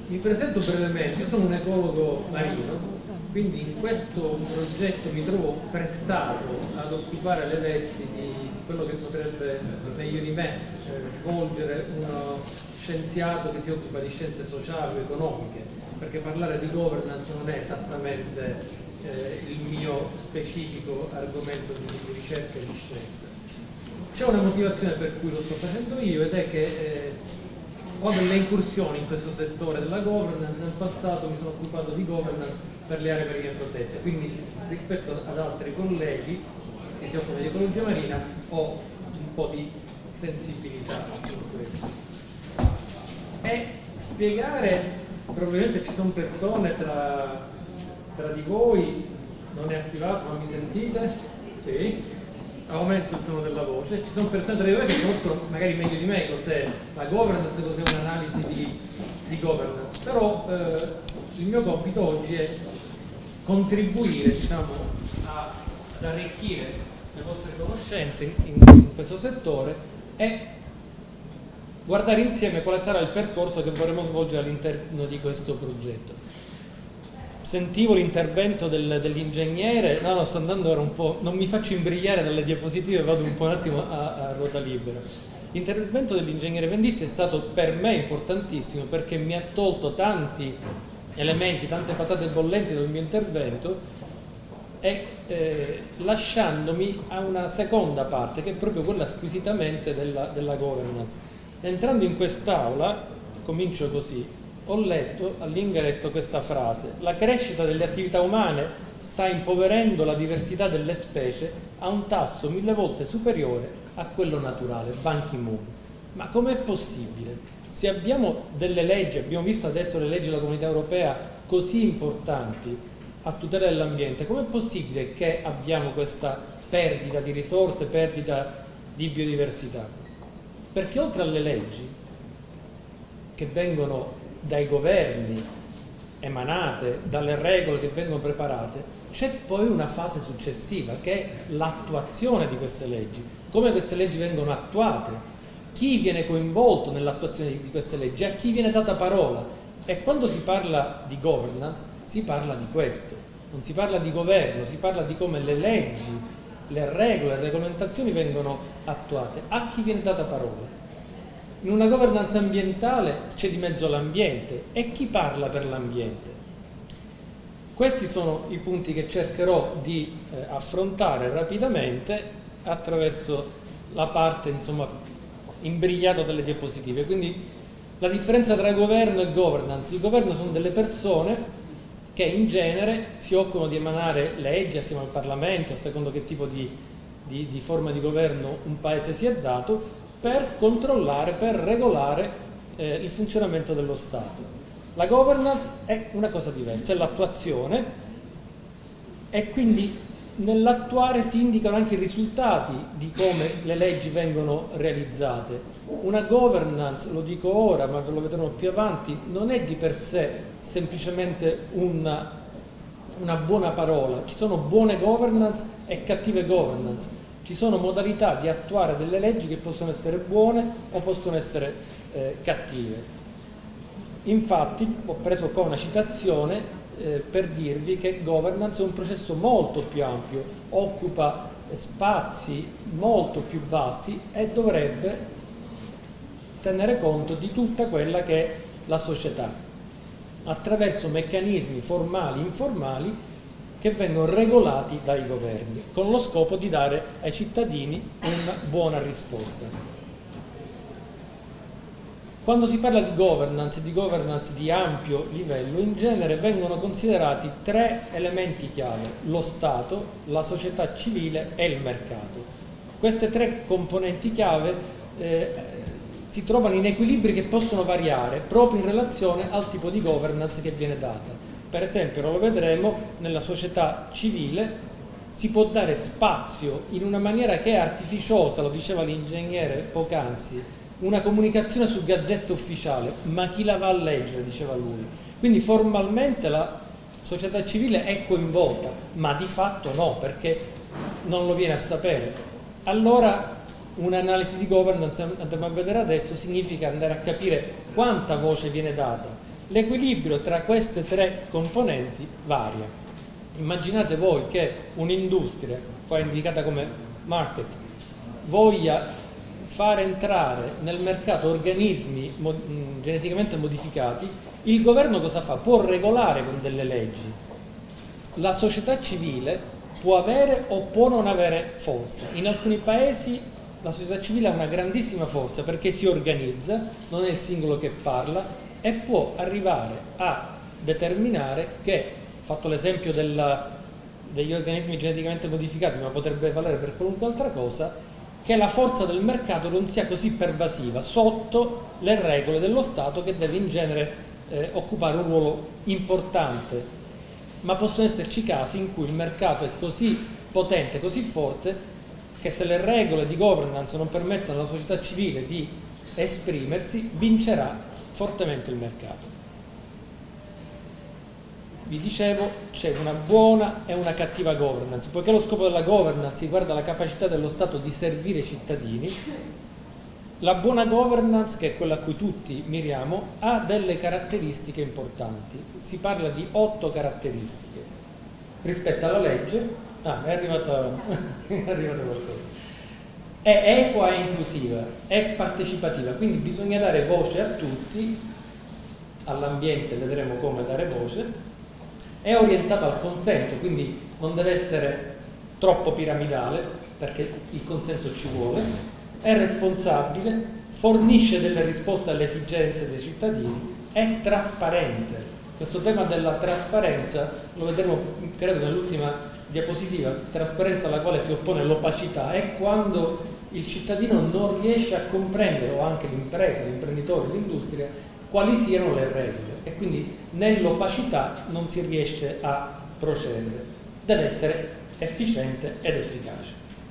Mi presento brevemente, io sono un ecologo marino, quindi in questo progetto mi trovo prestato ad occupare le vesti di quello che potrebbe meglio di me svolgere uno scienziato che si occupa di scienze sociali o economiche, perché parlare di governance non è esattamente il mio specifico argomento di ricerca e di scienza. C'è una motivazione per cui lo sto facendo io, ed è che ho delle incursioni in questo settore della governance. Nel passato mi sono occupato di governance per le aree marine protette, quindi rispetto ad altri colleghi che si occupano di ecologia marina ho un po' di sensibilità su questo. E spiegare, probabilmente ci sono persone tra di voi, non è attivato ma mi sentite? Sì. Aumento il tono della voce. Ci sono persone tra di voi che conoscono magari meglio di me cos'è la governance, cos'è un'analisi di governance, però il mio compito oggi è contribuire, diciamo, ad arricchire le vostre conoscenze in questo settore e guardare insieme quale sarà il percorso che vorremmo svolgere all'interno di questo progetto. Sentivo l'intervento dell'ingegnere, no, sto andando ora un po', non mi faccio imbrigliare dalle diapositive, vado un po' un attimo a ruota libera. L'intervento dell'ingegnere Venditti è stato per me importantissimo perché mi ha tolto tanti elementi, tante patate bollenti dal mio intervento e lasciandomi a una seconda parte che è proprio quella squisitamente della governance. Entrando in quest'aula, comincio così. Ho letto all'ingresso questa frase: la crescita delle attività umane sta impoverendo la diversità delle specie a un tasso 1000 volte superiore a quello naturale. Ban Ki-moon. Ma com'è possibile? Se abbiamo delle leggi, abbiamo visto adesso le leggi della Comunità Europea così importanti a tutela dell'ambiente, com'è possibile che abbiamo questa perdita di risorse, perdita di biodiversità? Perché oltre alle leggi che vengono dai governi emanate, dalle regole che vengono preparate, c'è poi una fase successiva che è l'attuazione di queste leggi, come queste leggi vengono attuate, chi viene coinvolto nell'attuazione di queste leggi, a chi viene data parola. E quando si parla di governance si parla di questo, non si parla di governo, si parla di come le leggi, le regole, le regolamentazioni vengono attuate, a chi viene data parola. In una governance ambientale c'è di mezzo l'ambiente e chi parla per l'ambiente. Questi sono i punti che cercherò di affrontare rapidamente attraverso la parte, insomma, imbrigliata delle diapositive. Quindi la differenza tra governo e governance: il governo sono delle persone che in genere si occupano di emanare leggi assieme al Parlamento, a secondo che tipo di forma di governo un paese si è dato, per controllare, per regolare il funzionamento dello Stato. La governance è una cosa diversa, è l'attuazione, e quindi nell'attuare si indicano anche i risultati di come le leggi vengono realizzate. Una governance, lo dico ora ma ve lo vedremo più avanti, non è di per sé semplicemente una buona parola. Ci sono buone governance e cattive governance. Ci sono modalità di attuare delle leggi che possono essere buone o possono essere cattive. Infatti ho preso qua una citazione per dirvi che governance è un processo molto più ampio, occupa spazi molto più vasti e dovrebbe tenere conto di tutta quella che è la società, attraverso meccanismi formali e informali che vengono regolati dai governi, con lo scopo di dare ai cittadini una buona risposta. Quando si parla di governance di ampio livello, in genere vengono considerati 3 elementi chiave: lo Stato, la società civile e il mercato. Queste 3 componenti chiave si trovano in equilibri che possono variare proprio in relazione al tipo di governance che viene data. Per esempio, lo vedremo, nella società civile si può dare spazio in una maniera che è artificiosa, lo diceva l'ingegnere poc'anzi, una comunicazione sul Gazzetta Ufficiale, ma chi la va a leggere, diceva lui. Quindi formalmente la società civile è coinvolta, ma di fatto no, perché non lo viene a sapere. Allora un'analisi di governance, andremo a vedere adesso, significa andare a capire quanta voce viene data L'equilibrio tra queste tre componenti varia. Immaginate voi che un'industria, poi indicata come market, voglia far entrare nel mercato organismi geneticamente modificati. Il governo cosa fa? Può regolare con delle leggi. La società civile può avere o può non avere forza. In alcuni paesi la società civile ha una grandissima forza perché si organizza, non è il singolo che parla, e può arrivare a determinare che, fatto l'esempio degli organismi geneticamente modificati, ma potrebbe valere per qualunque altra cosa, che la forza del mercato non sia così pervasiva sotto le regole dello Stato, che deve in genere occupare un ruolo importante. Ma possono esserci casi in cui il mercato è così potente, così forte, che se le regole di governance non permettono alla società civile di esprimersi, vincerà fortemente il mercato. Vi dicevo, c'è una buona e una cattiva governance. Poiché lo scopo della governance riguarda la capacità dello Stato di servire i cittadini, la buona governance, che è quella a cui tutti miriamo, ha delle caratteristiche importanti. Si parla di 8 caratteristiche. Rispetto alla legge, è arrivato qualcosa. È equa e inclusiva, è partecipativa, quindi bisogna dare voce a tutti, all'ambiente vedremo come dare voce, è orientata al consenso, quindi non deve essere troppo piramidale, perché il consenso ci vuole, è responsabile, fornisce delle risposte alle esigenze dei cittadini, è trasparente. Questo tema della trasparenza lo vedremo, credo, nell'ultima diapositiva. Trasparenza alla quale si oppone l'opacità è quando il cittadino non riesce a comprendere, o anche l'impresa, l'imprenditore, l'industria, quali siano le regole, e quindi nell'opacità non si riesce a procedere. Deve essere efficiente ed efficace.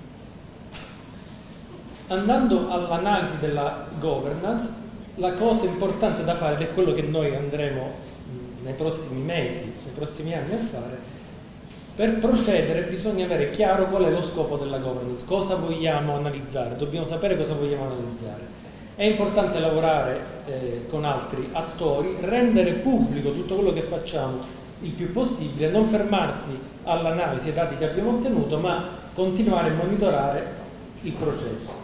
Andando all'analisi della governance, la cosa importante da fare, ed è quello che noi andremo nei prossimi mesi, nei prossimi anni a fare, per procedere bisogna avere chiaro qual è lo scopo della governance, cosa vogliamo analizzare, dobbiamo sapere cosa vogliamo analizzare. È importante lavorare con altri attori, rendere pubblico tutto quello che facciamo il più possibile, non fermarsi all'analisi dei dati che abbiamo ottenuto, ma continuare a monitorare il processo.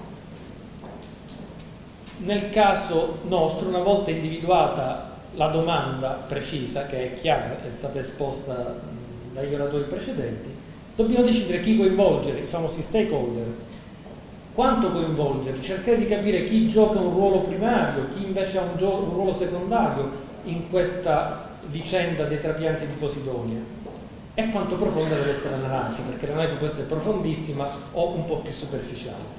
Nel caso nostro, una volta individuata la domanda precisa, che è chiara, è stata esposta dagli oratori precedenti, dobbiamo decidere chi coinvolgere, i famosi stakeholder, quanto coinvolgerli, cercare di capire chi gioca un ruolo primario, chi invece ha un ruolo secondario in questa vicenda dei trapianti di posidonia, e quanto profonda deve essere l'analisi, perché l'analisi può essere profondissima o un po' più superficiale.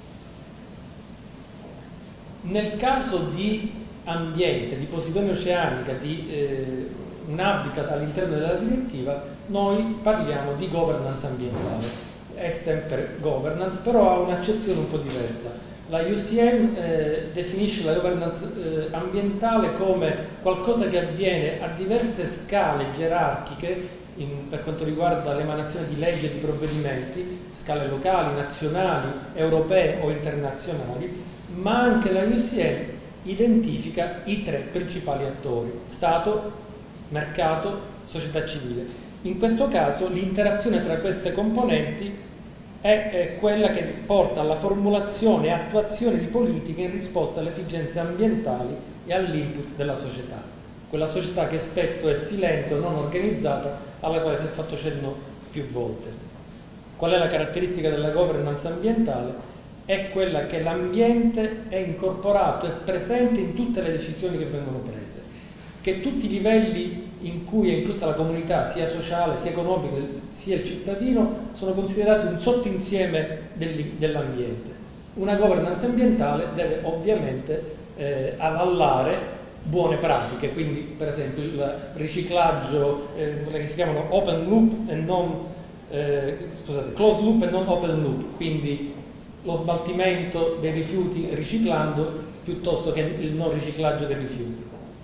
Nel caso di ambiente, di posidonia oceanica, di un habitat all'interno della direttiva, noi parliamo di governance ambientale. È sempre governance, però ha un'accezione un po' diversa. La IUCN definisce la governance ambientale come qualcosa che avviene a diverse scale gerarchiche per quanto riguarda l'emanazione di leggi e di provvedimenti, scale locali, nazionali, europee o internazionali, ma anche la IUCN identifica i 3 principali attori: Stato, mercato, società civile. In questo caso l'interazione tra queste componenti è quella che porta alla formulazione e attuazione di politiche in risposta alle esigenze ambientali e all'input della società. Quella società che spesso è silente o non organizzata, alla quale si è fatto cenno più volte. Qual è la caratteristica della governance ambientale? È quella che l'ambiente è incorporato e presente in tutte le decisioni che vengono prese, che tutti i livelli in cui è inclusa la comunità, sia sociale, sia economica, sia il cittadino, sono considerati un sottoinsieme dell'ambiente. Una governance ambientale deve ovviamente avallare buone pratiche, quindi per esempio il riciclaggio, quelle che si chiamano open loop e non closed loop e non open loop, quindi lo smaltimento dei rifiuti riciclando piuttosto che il non riciclaggio dei rifiuti.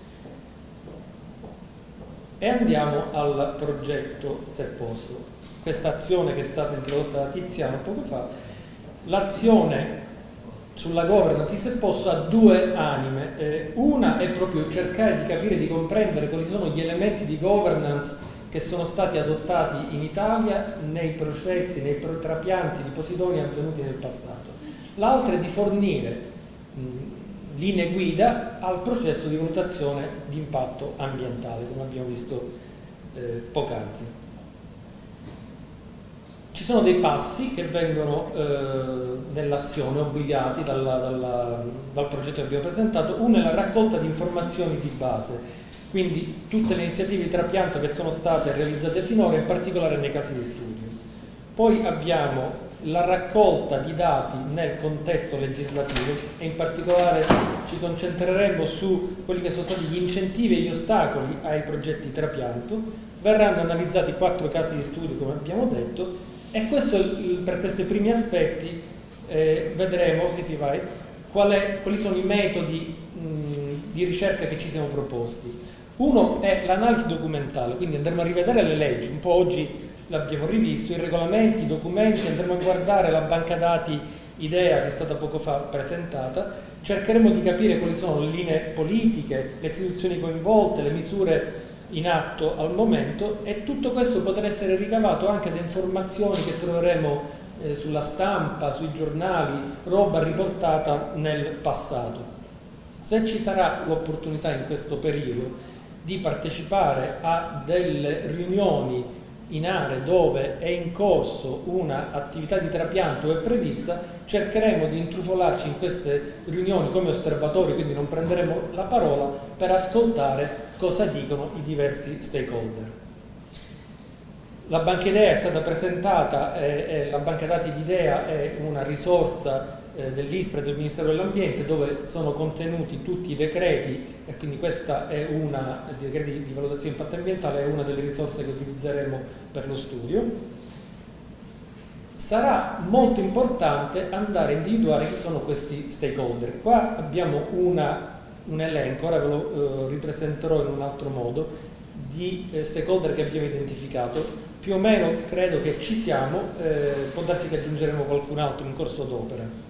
E andiamo al progetto Se Posso. Questa azione che è stata introdotta da Tiziano poco fa, l'azione sulla governance, se posso, ha due anime. Una è proprio cercare di capire, di comprendere quali sono gli elementi di governance che sono stati adottati in Italia nei processi, nei trapianti di posidonia avvenuti nel passato. L'altra è di fornire linee guida al processo di valutazione di impatto ambientale, come abbiamo visto poc'anzi. Ci sono dei passi che vengono nell'azione obbligati dal progetto che abbiamo presentato. Uno è la raccolta di informazioni di base, quindi tutte le iniziative di trapianto che sono state realizzate finora, in particolare nei casi di studio. Poi abbiamo la raccolta di dati nel contesto legislativo e in particolare ci concentreremo su quelli che sono stati gli incentivi e gli ostacoli ai progetti di trapianto. Verranno analizzati 4 casi di studio, come abbiamo detto, e questo, per questi primi aspetti vedremo quali sono i metodi di ricerca che ci siamo proposti. Uno è l'analisi documentale, quindi andremo a rivedere le leggi, un po' oggi l'abbiamo rivisto, i regolamenti, i documenti, andremo a guardare la banca dati IDEA che è stata poco fa presentata, cercheremo di capire quali sono le linee politiche, le istituzioni coinvolte, le misure in atto al momento, e tutto questo potrà essere ricavato anche da informazioni che troveremo sulla stampa, sui giornali, roba riportata nel passato. Se ci sarà l'opportunità in questo periodo di partecipare a delle riunioni in aree dove è in corso un'attività di trapianto o è prevista, cercheremo di intrufolarci in queste riunioni come osservatori, quindi non prenderemo la parola, per ascoltare cosa dicono i diversi stakeholder. La banca IDEA è stata presentata, la banca dati di IDEA è una risorsa dell'ISPRA e del Ministero dell'Ambiente, dove sono contenuti tutti i decreti, e quindi questa è una, i decreti di valutazione impatto ambientale è una delle risorse che utilizzeremo per lo studio. Sarà molto importante andare a individuare chi sono questi stakeholder. Qua abbiamo un elenco, ora ve lo ripresenterò in un altro modo, di stakeholder che abbiamo identificato. Più o meno credo che ci siamo, può darsi che aggiungeremo qualcun altro in corso d'opera.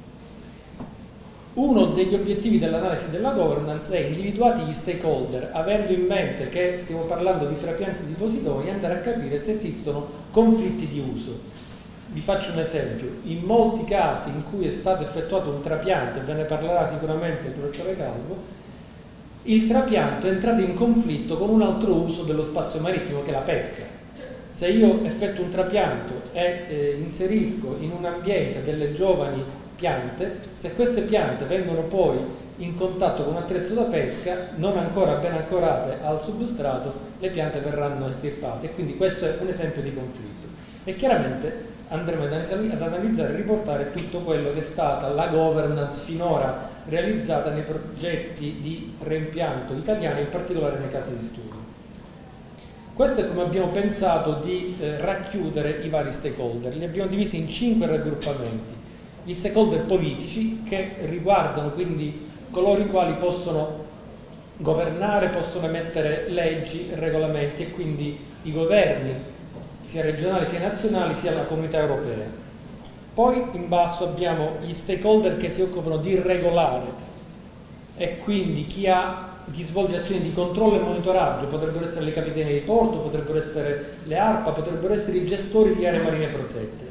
Uno degli obiettivi dell'analisi della governance è, individuati gli stakeholder, avendo in mente che stiamo parlando di trapianti di posidonia, andare a capire se esistono conflitti di uso. Vi faccio un esempio: in molti casi in cui è stato effettuato un trapianto, e ve ne parlerà sicuramente il professore Calvo, il trapianto è entrato in conflitto con un altro uso dello spazio marittimo, che è la pesca. Se io effettuo un trapianto e inserisco in un ambiente delle giovani piante, se queste piante vengono poi in contatto con un attrezzo da pesca non ancora ben ancorate al substrato, le piante verranno estirpate, e quindi questo è un esempio di conflitto. E chiaramente andremo ad analizzare e riportare tutto quello che è stata la governance finora realizzata nei progetti di reimpianto italiani, in particolare nei casi di studio. Questo è come abbiamo pensato di racchiudere i vari stakeholder. Li abbiamo divisi in 5 raggruppamenti. Gli stakeholder politici, che riguardano quindi coloro i quali possono governare, possono emettere leggi e regolamenti, e quindi i governi sia regionali sia nazionali sia la comunità europea. Poi in basso abbiamo gli stakeholder che si occupano di regolare, e quindi chi svolge azioni di controllo e monitoraggio, potrebbero essere le capitanerie di porto, potrebbero essere le ARPA, potrebbero essere i gestori di aree marine protette.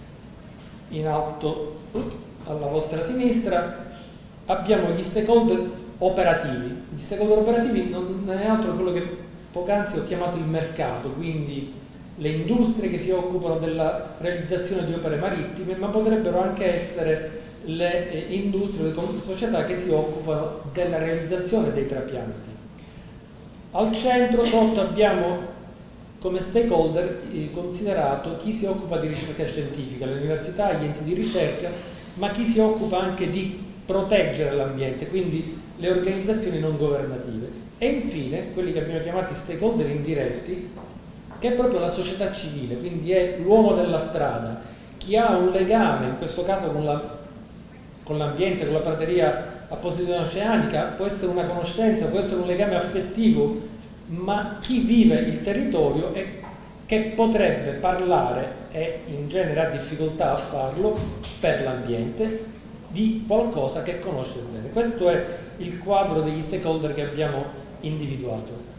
In alto alla vostra sinistra abbiamo gli stakeholder operativi. Gli stakeholder operativi non è altro quello che poc'anzi ho chiamato il mercato, quindi le industrie che si occupano della realizzazione di opere marittime, ma potrebbero anche essere le industrie, le società che si occupano della realizzazione dei trapianti. Al centro sotto abbiamo come stakeholder considerato chi si occupa di ricerca scientifica, le università, gli enti di ricerca, ma chi si occupa anche di proteggere l'ambiente, quindi le organizzazioni non governative. E infine quelli che abbiamo chiamati stakeholder indiretti, che è proprio la società civile, quindi è l'uomo della strada, chi ha un legame, in questo caso con l'ambiente, con la prateria a Posidonia oceanica, può essere una conoscenza, può essere un legame affettivo, ma chi vive il territorio e che potrebbe parlare, e in genere ha difficoltà a farlo, per l'ambiente, di qualcosa che conosce bene. Questo è il quadro degli stakeholder che abbiamo individuato.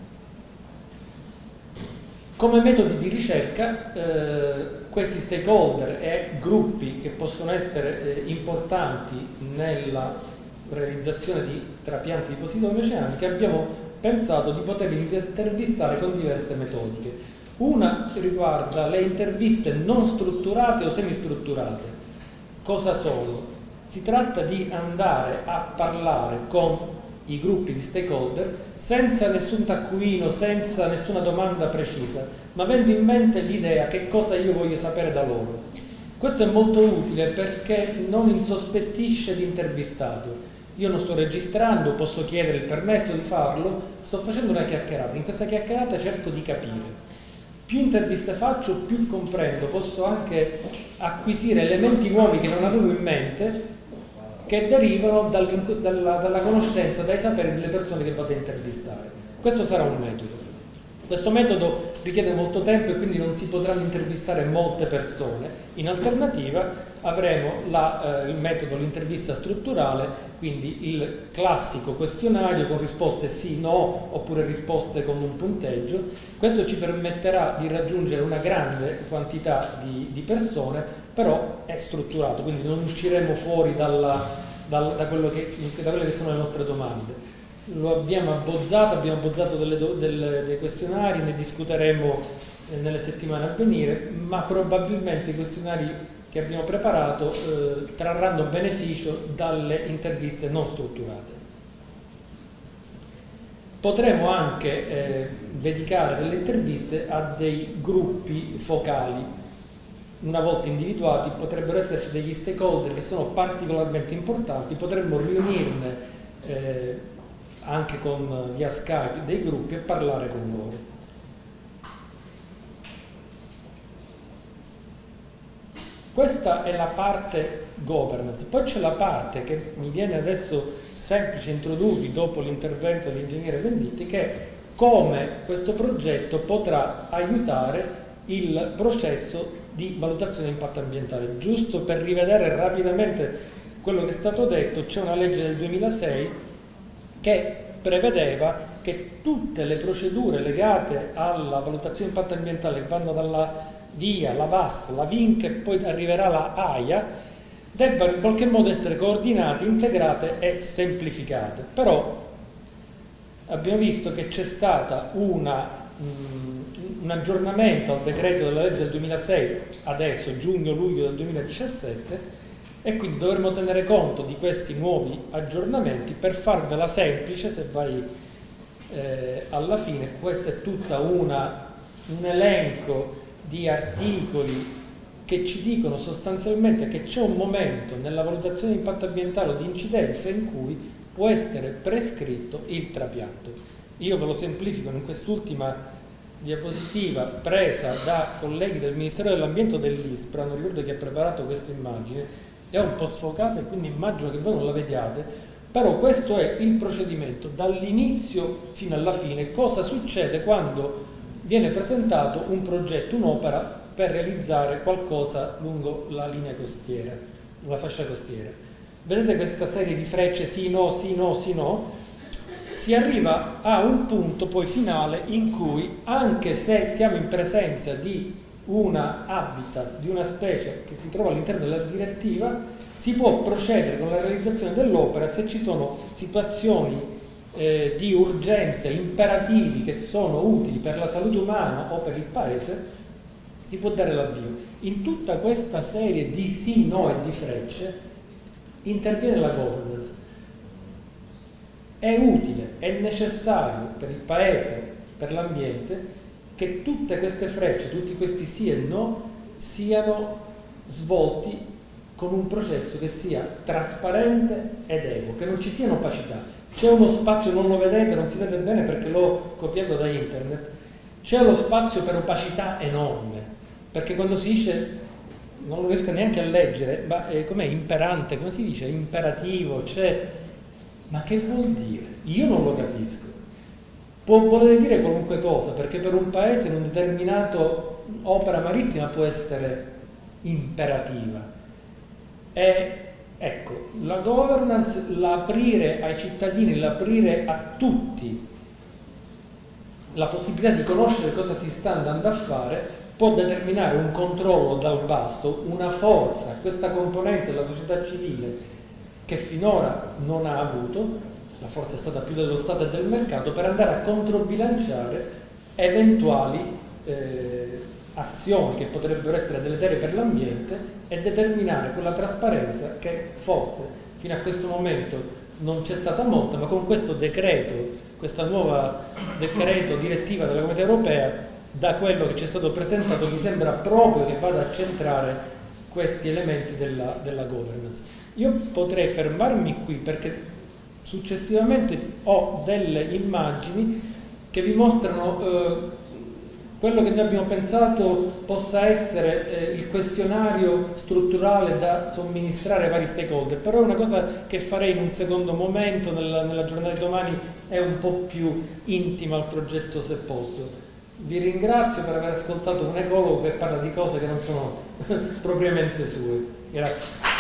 Come metodi di ricerca, questi stakeholder e gruppi che possono essere importanti nella realizzazione di trapianti di posidomi oceanici, abbiamo pensato di poterli intervistare con diverse metodiche. Una riguarda le interviste non strutturate o semistrutturate. Cosa sono? Si tratta di andare a parlare con i gruppi di stakeholder senza nessun taccuino, senza nessuna domanda precisa, ma avendo in mente l'idea che cosa io voglio sapere da loro. Questo è molto utile perché non insospettisce l'intervistato. Io non sto registrando, posso chiedere il permesso di farlo, sto facendo una chiacchierata. In questa chiacchierata cerco di capire. Più interviste faccio, più comprendo, posso anche acquisire elementi nuovi che non avevo in mente, che derivano dalla conoscenza, dai saperi delle persone che vado a intervistare. Questo sarà un metodo. Questo metodo richiede molto tempo e quindi non si potranno intervistare molte persone. In alternativa avremo il metodo, l'intervista strutturale, quindi il classico questionario con risposte sì, no, oppure risposte con un punteggio. Questo ci permetterà di raggiungere una grande quantità di persone, però è strutturato, quindi non usciremo fuori da quelle che sono le nostre domande. Lo abbiamo abbozzato dei questionari, ne discuteremo nelle settimane a venire, ma probabilmente i questionari che abbiamo preparato trarranno beneficio dalle interviste non strutturate. Potremo anche dedicare delle interviste a dei gruppi focali. Una volta individuati potrebbero esserci degli stakeholder che sono particolarmente importanti, potremmo riunirne anche via Skype dei gruppi e parlare con loro. Questa è la parte governance. Poi c'è la parte che mi viene adesso semplice introdurvi dopo l'intervento dell'ingegnere Venditti, che è come questo progetto potrà aiutare il processo di valutazione di impatto ambientale. Giusto per rivedere rapidamente quello che è stato detto, c'è una legge del 2006 che prevedeva che tutte le procedure legate alla valutazione di impatto ambientale, che vanno dalla VIA, la VAS, la VINC e poi arriverà la AIA, debbano in qualche modo essere coordinate, integrate e semplificate. Però abbiamo visto che c'è stato un aggiornamento al decreto della legge del 2006, adesso giugno-luglio del 2017, e quindi dovremo tenere conto di questi nuovi aggiornamenti. Per farvela semplice, se vai alla fine, questo è tutto un elenco di articoli che ci dicono sostanzialmente che c'è un momento nella valutazione di impatto ambientale o di incidenza in cui può essere prescritto il trapianto. Io ve lo semplifico in quest'ultima diapositiva presa da colleghi del Ministero dell'Ambiente o dell'ISPRA, non ricordo chi ha preparato questa immagine, è un po' sfocata e quindi immagino che voi non la vediate, però questo è il procedimento dall'inizio fino alla fine. Cosa succede quando viene presentato un progetto, un'opera per realizzare qualcosa lungo la linea costiera, la fascia costiera. Vedete questa serie di frecce sì, no, sì, no, sì, no? Si arriva a un punto poi finale in cui, anche se siamo in presenza di una habitat, di una specie che si trova all'interno della direttiva, si può procedere con la realizzazione dell'opera se ci sono situazioni di urgenza, imperativi che sono utili per la salute umana o per il paese, si può dare l'avvio. In tutta questa serie di sì, no e di frecce interviene la governance. È utile, è necessario per il paese, per l'ambiente, che tutte queste frecce, tutti questi sì e no siano svolti con un processo che sia trasparente ed equo, che non ci siano opacità. C'è uno spazio, non lo vedete, non si vede bene perché l'ho copiato da internet, c'è lo spazio per opacità enorme, perché quando si dice, non lo riesco neanche a leggere, ma com'è imperante, come si dice? Imperativo, ma che vuol dire? Io non lo capisco. Può voler dire qualunque cosa, perché per un paese in un determinato opera marittima può essere imperativa. Ecco, la governance, l'aprire ai cittadini, l'aprire a tutti la possibilità di conoscere cosa si sta andando a fare, può determinare un controllo dal basso, una forza, questa componente della società civile che finora non ha avuto, la forza è stata più dello Stato e del mercato, per andare a controbilanciare eventuali azioni che potrebbero essere deleterie per l'ambiente e determinare quella trasparenza che forse fino a questo momento non c'è stata molta, ma con questo decreto, questa nuova decreto direttiva della Comunità Europea, da quello che ci è stato presentato mi sembra proprio che vada a centrare questi elementi della governance. Io potrei fermarmi qui perché successivamente ho delle immagini che vi mostrano quello che noi abbiamo pensato possa essere il questionario strutturale da somministrare ai vari stakeholder, però è una cosa che farei in un secondo momento, nella giornata di domani è un po' più intima al progetto, se posso. Vi ringrazio per aver ascoltato un ecologo che parla di cose che non sono propriamente sue. Grazie.